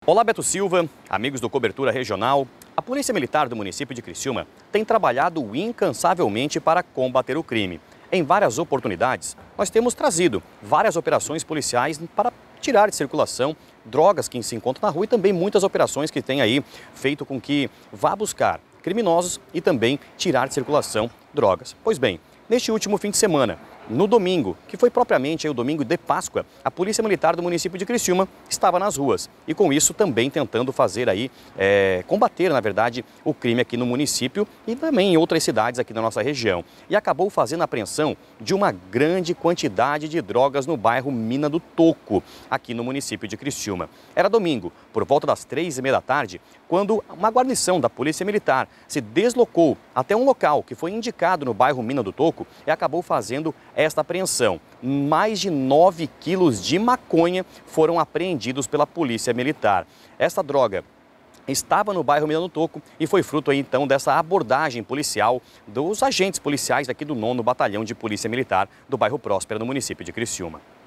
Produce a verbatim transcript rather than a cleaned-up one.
Olá, Beto Silva, amigos do Cobertura Regional. A Polícia Militar do município de Criciúma tem trabalhado incansavelmente para combater o crime. Em várias oportunidades, nós temos trazido várias operações policiais para tirar de circulação drogas que se encontram na rua e também muitas operações que têm aí feito com que vá buscar criminosos e também tirar de circulação drogas. Pois bem, neste último fim de semana, no domingo, que foi propriamente aí o domingo de Páscoa, a Polícia Militar do município de Criciúma estava nas ruas e com isso também tentando fazer aí, é, combater na verdade o crime aqui no município e também em outras cidades aqui da nossa região. E acabou fazendo a apreensão de uma grande quantidade de drogas no bairro Mina do Toco, aqui no município de Criciúma. Era domingo, por volta das três e meia da tarde, quando uma guarnição da Polícia Militar se deslocou até um local que foi indicado no bairro Mina do Toco e acabou fazendo esta apreensão. Mais de nove quilos de maconha foram apreendidos pela Polícia Militar. Esta droga estava no bairro Mina do Toco e foi fruto aí, então dessa abordagem policial dos agentes policiais aqui do nono Batalhão de Polícia Militar do bairro Próspera, no município de Criciúma.